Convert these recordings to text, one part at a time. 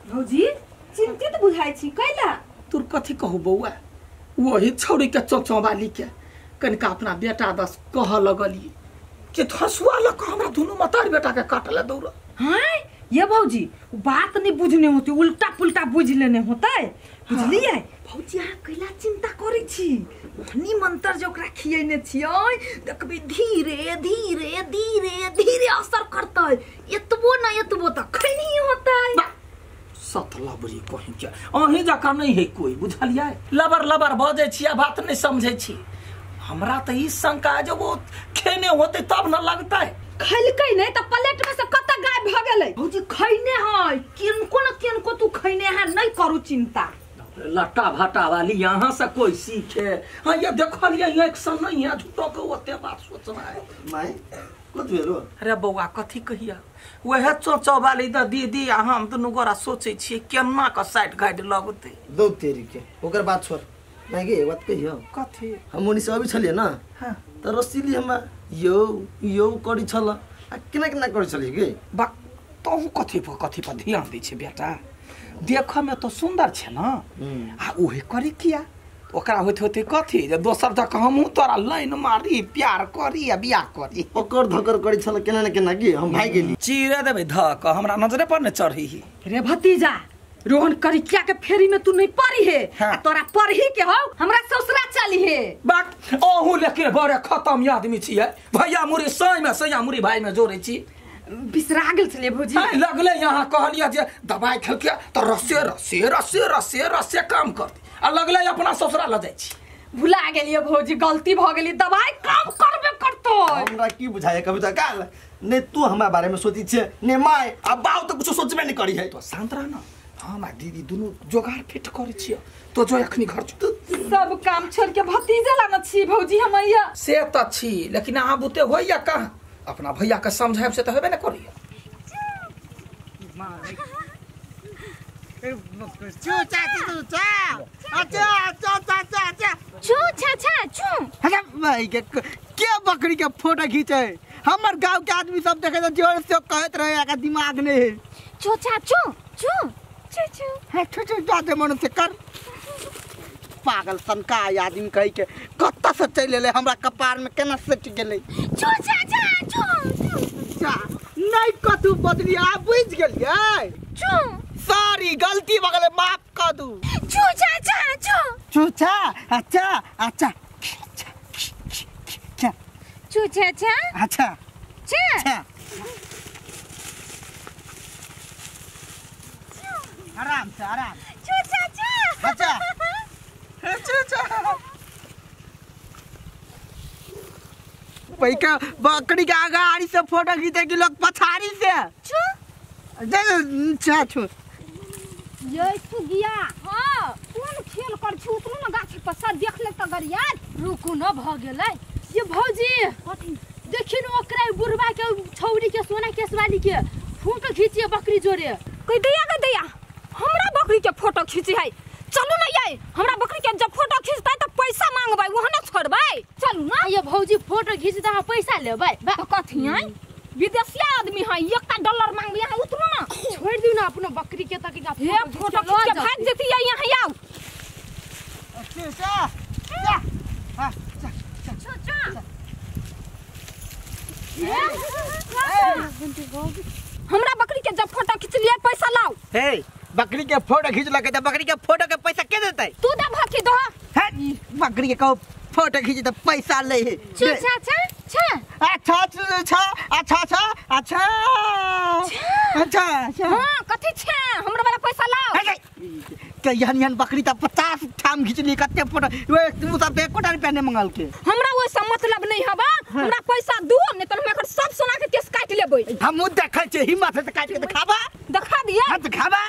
भौजी चिंतित बुझाई छी कैला तोर कथी कहू बौआ वही छौड़ी के चौचौवाली के कनिका अपना बेटा दस कह लगलिए कि हंसुआ लग हमरा दुनू मतार बेटा के काटले दौड़। हाँ ये भौजी बात नहीं बुझने होती उल्टा पुल्टा बुझ लेने होता है बुझलिए। भौजी अहाँ कैला चिंता करै छी हनी मंत्र जो ओकरा खियैने छियै देखबी धीरे धीरे धीरे धीरे असर करतै एतबो ना एतबो त खैनी होतै। सतलबरी कहीं के अहीं जका नहीं है कोई बुझलिए लबर लबर बजे छिया बात नहीं समझे छी हमरा तो ई शंका जो वो खेने होते तब न लगता है खैलकै नहीं त प्लेट में से कत गायब भ गेलै। भौजी खैने है किनको तू खैने है नहीं करू चिंता लट्टा भाटा वाली यहाँ से कोई सीखे। हाँ ये देखो लिया एक सन नहीं है झूठों को ओते बात सोचना है माई कथि भेलो। अरे बौआ कथी कहिया वह चौचौ वाली द दीदी हम दुनू गोरा सोचे छी केना का साइड गाइड लगते दो तेरी के ओकर बात छोड़ नहीं गे बात कहियो कथी हम ओनी से अभी छलिए ना। हां त रसीली हम यो करी छल आ केना केना करी छलिए गे बा तो कथी पर ध्यान दै छै बेटा देख में तो सुंदर छे ना आ ओहे करी किया ओकरा होते कथी जे दोसर तक हमहू तोरा लाइन मारी प्यार करी या बियाह करी ओकर धकर करी छल केना न केना गे हम भाई गेली चीरे देबे धक हमरा नजरे पर न चढ़ी रे भतीजा रोहन करिकिया के फेरी में तू नहीं पड़ी है हाँ। तोरा पढ़ी के हो हमरा ससुरा चली है बात ओहू लेके बड़े खत्म आदमी छिए भैया मुरी सही में सैया मुरी भाई में जोड़े छी बिसरा गेल छले भौजी लगले यहाँ कहलिया जे दवाई खेलके तो रसे रसे रसे रसे रसे काम करती आ लगले अपना ससुरा ल जाई छी भुला गेलिए भौजी गलती भ गेली दवाई काम करबे करतो हमरा की बुझाय कविता काल ने तू हमरा बारे में सोची छे ने माय अब बाऊ तो कुछ सोचबे नहीं करी है तो शांत रह ना हम दीदी दोनों जोगाड़ फिट करे छिए तो जो अखनी घर सब काम छोड़ के भतीजे लाना छी भौजी हमैया से त छी लेकिन अहाँ बुते होइया कहां अपना भैया के समझाब से तो हेबे न करिया चू भाई के बकरी के फोटो खींचे हमर गांव के आदमी सब देखे तो जोर से कहत रहे का दिमाग नहीं है चू चाचू चू चू चू है चू जाते मन से कर पागल सनका आदमी कह के कत्ता से चले ले हमरा कपार में केना सट गेले चू चाचा चू नहीं कतू बदली आ बुझ गेलिए चू सॉरी गलती बगले माफ कर दू चू चाचा चू चूचा अच्छा अच्छा चू चाचा अच्छा चा आराम से आराम चू चाचा अच्छा पैका बकरी के आगाड़ी से फोटो खींचे कि लोग पछाड़ी से छू ये सुगिया हां कोन खेल कर छी उतरो न गाछ पर सा देख ले त गरिया रुकू न भ गेलै ये भौजी कथि देखिन ओकरा बुढ़वा के छौरी के सोना केसवाली के फोटो खींचिए बकरी जोरे कह दैया हमरा बकरी के फोटो खींची है चलू न ये हमरा बकरी के जब फोटो खींचतै त पैसा मांगबै वहां न छोड़बै चलू न ये भौजी फोटो खींचतै हम पैसा लेबै त कथि है विदेशी आदमी है $1 मांगबै यहाँ उतरो न छोड़ दिउ न अपनो बकरी के तक का हे फोटो खींच के भाग जती यहाँ आओ अच्छा हां हमरा बकरी के जब फोटो खींच लिया पैसा लाओ हे बकरी के फोटो खींच लगे त बकरी के फोटो के पैसा के देतै तू दे भागी दो है बकरी के को फोटो खींच त पैसा ले है अच्छा अच्छा हां कथि छे हमरा वाला पैसा लाओ के यहन बकरी त 50 ठाम खींचली कते फोटो वे तू सब 1 कोटा रुपया ने मंगाल के हमरा वो सब मतलब नहीं हबा हमरा पैसा दू नहीं त हम एकर सब सोना के केस काट लेबै हम देखै छै हिम्मत से काट के दिखाबा दिखा दिया हां दिखाबा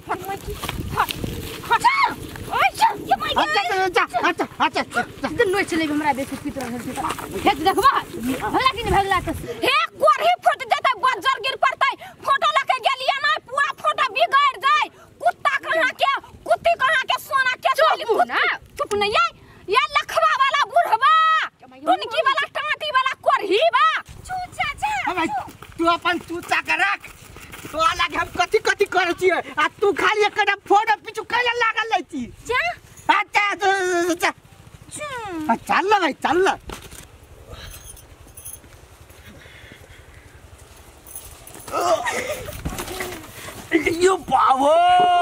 अच्छा नोच ले हमरा बेसी पितर हे देखबा होला कि नहीं भगला त हे कोरही फट जाता बजर गिर पड़तै फोटो लके गेलिए ना पूरा फोटो बिगड़ जाय कुत्ता कहां के कुत्ती कहां के सोना के चुप ना चुप नहीं ये लखवा वाला बुढ़वा टुनकी वाला टाटी वाला कोरही बा चू चाचा तू अपन चूचा के रख तो साला के हम कथी कथी करे छी आ तू खाली एकटा फोटो पीछू कैला लागल रहै छी जा अच्छा चल ल भाई चल ल यो बाबो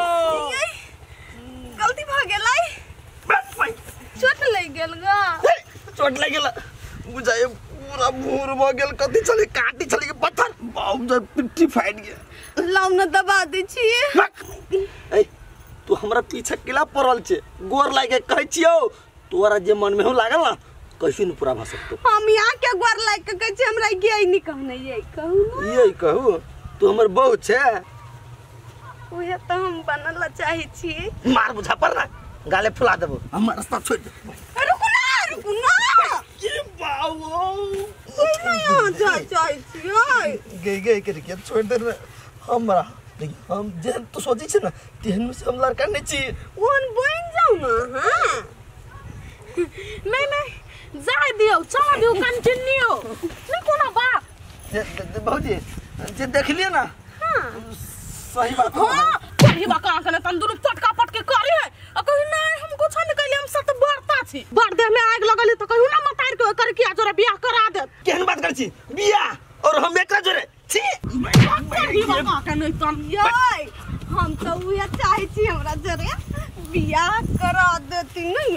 गलती भ गेलै चोट लग गेल ग चोट लग गेल बुझाए पूरा भूर भ गेल कथी चले काटी चले के पत्थर बाप जे पिट्ठी फाट गेल लाउ न दबा दै छी ए तू हमरा पीछे किला पड़ल छे गोर लागे कहै छियो तोरा जे मन में हो लागल ना कैसे न पूरा भ सकतो हम यहाँ के गोर लाग के कहै छी हमरा ये नहीं कहने ये कहू ये कहू तू हमर बहू छे ओहे त हम बनल चाहे छी मार बुझा पर ना गाले फुला देबो हमर रास्ता छोड़ दे रुकू ना ये बाबू कोई यहाँ चाहे छी गई के छोड़ दे रे हमरा लेकिन हम जे तू सोची छे ना तेहन से हम लड़का नहीं छी ओन बन जाऊ ना हां नहीं जा दियो चला दियो कंटिन्यू नहीं कोना बात बहुजी जे देख लिए ना हां सही बात हां कभी बाका कने तन दुनु पटका पटके करे है आ कहि नहीं हम कुछ नहीं कहले हम सब बरता छी बर दे में आग लगले तो कहू ना मतार के कर किया जोरे बियाह करा दे केहन बात कर छी बियाह और हम एकरा जोरे छी कभी बाका कने तन ये हम तो उहे चाहे छी हमरा जोरे बियाह करा देती नहीं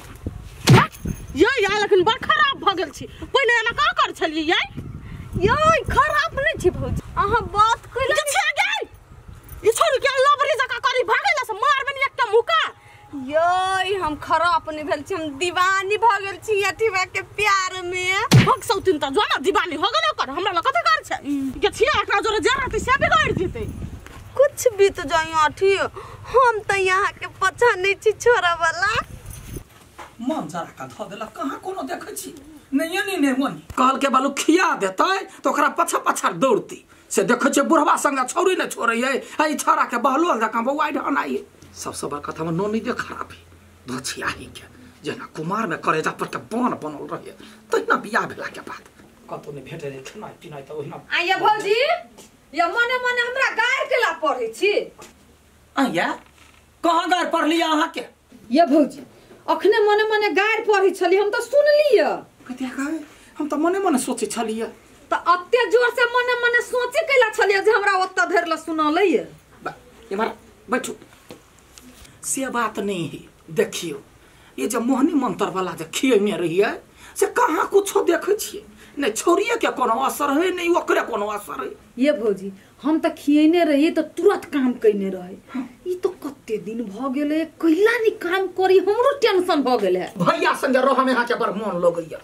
ये लेकिन बड़ खराब भ गेल छी पहिले एना का कर छलिए ये खराब नहीं छी भौजी अहाँ बात कइला ई छोरी के लबरी जका करी भागेला से मार बनी एकटा मुका ये हम खराब नहीं भेल छी हम दीवानी भ गेल छी अठीवा के प्यार में भग सौतिन त जोना दीवानी हो गेल ओकर हमरा ल कथि कर छै के छिया एकरा जोरे जरती से बिगाड़ देते कुछ भी तो जाई अठी हम त यहाँ के पछा नहीं छी छोरा वाला मन जरा का ध देला कहाँ कोनो देखै छी नहीं होनी कहल के बालू खिया देतै तो ओकरा पछा पछा दौड़ती से देखै छै बुढ़वा संग छोरी न छोड़ैयै आई छोरा के बहलोल जका बौआइ ढनाइए सबसे बड़ कथा में नोनी दे खराब है धछियाही के जेना कुमार में करेजा पर के बाण बनल रहे तहिना बियाह भेला के बाद कतो ने भेटे रे खेनाइ पिनाइ त ओहिना आइया भौजी या मने मने हमरा गायर केला पढ़ै छी आइया कहाँ गायर पढ़लिया अहाँ के ये भौजी अखने मने मने गायर पढ़ै छली हम त सुनलिय कतिया कहे हम त मने मने सोचे छलिया त अत्ते जोर से मने मने सोचे कैला छलिय जे हमरा ओत्ता धैर ल सुनलैय इमहर बैठो से बात नहीं है देखियो ये जब मोहनी मंत्र वाला जे खिए में रहिए से कहाँ कुछ देखे छिए नहीं छोरिए के कोनो असर है नहीं ओकरे कोनो असर है ये भौजी हम त खिएने रही तो तुरंत काम कइने रहे ई तो कत्ते दिन भ गेले कैला नि काम करी हमरो टेंशन भ गेले भैया संगे रह में के बड़ मन लगैया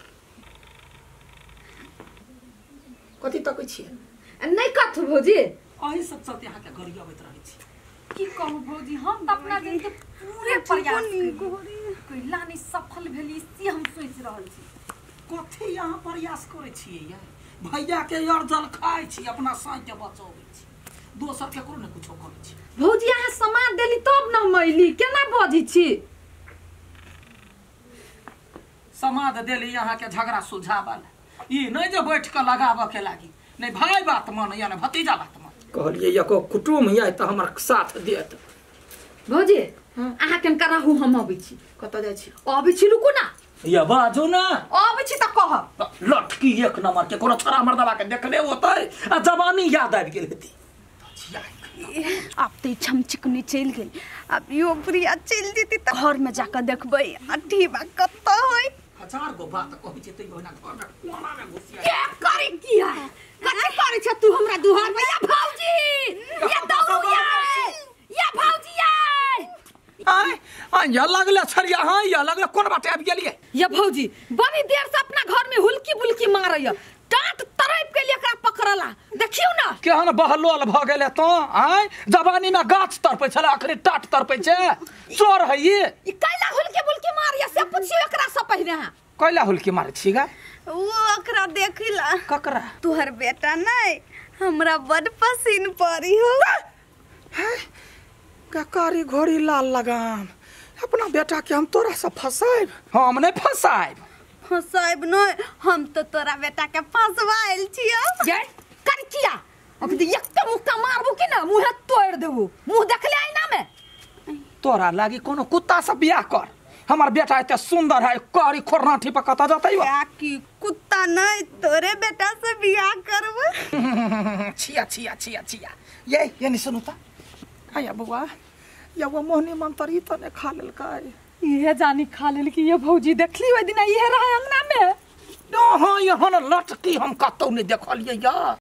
कथि तकै छिए नहीं कथ भौजी अही सब सब यहाँ के गरिया होइत रहै छी की कहू भौजी हम त अपना दिन के पूरे प्रयास कैला नि सफल भेली से हम सोच रहल छी कथि यहाँ प्रयास करे छिए या भैया के अर्जन खाइ छी अपना साई के बचाबै छी दोसर के कोनो न कुछो करै छी भौजी अहाँ समाद देली तब न मैली केना बजी छी समाद देली यहाँ के झगड़ा सुलझावल ई नहीं जे बैठ के लगाबे के लागी नहीं भाई बात मान या न भतीजा बात मान कहलिए एको कुटुम या त हमर साथ देत भौजी अहाँ केन कराहू हम अबै छी कत जाय छी अबै छी रुकू ना या बाजू ना अबै छी त कह लटकी एक नंबर के कोनो छोरा मर्दवा के देखले होतै आ जवानी याद आबि गेल हेती अब तो छम चिकनी चल गई अब यो प्रिया चल जेती त घर में जाकर देखबै अठी बा कत होय हजार गो बात कहै छै तै ओना घर में कोना में घुसिया के करे किया कथि करे छ तू हमरा दुहार में या भौजी या दौड़िया या भौजी या लगले छरिया हां या लगले कोन बाटे आबि गेलिए या भौजी बड़ी देर से अपना घर में हुलकी बुलकी मारैया डांट तरैप के लिए एकरा पकड़ला देखियो ना केहन बहलोल भ गेले तो आय जवानी में गाछ तरपै छला अखरे टाट तरपै छै चोर है ई कैला हुलकी बुलकी मारिया से पूछियो एकरा से पहले कैला हुलकी मारे छी गा वो ओकरा देखिला ककरा तोहर बेटा नहीं हमरा बड़ पसीन पड़ी हो ककारी घोड़ी लाल लगाम अपना बेटा के हम तोरा से फसाइब हम नहीं फसाइब फसाइब नहीं हम तो तोरा बेटा के फसवाइल छियो ये कर किया अभी एक मुक्का मारबू कि ना मुंह तोड़ देबू मुंह देखले आईना में तोरा लागी कोनो कुत्ता से बियाह कर हमार बेटा इतना सुंदर है करी खोरनाठी पर कता जाता ही की कुत्ता नहीं तोरे बेटा से बियाह करब छिया छिया छिया छिया ये नहीं सुनता आया बुआ या वो मोहनी मंतरी तो ने खा लेल का ये जानी खा लेल कि ये भौजी देखली ओइ दिन ये रहा अंगना में हाँ यहाँ न लटकी हम कतौ नहीं देखलिए या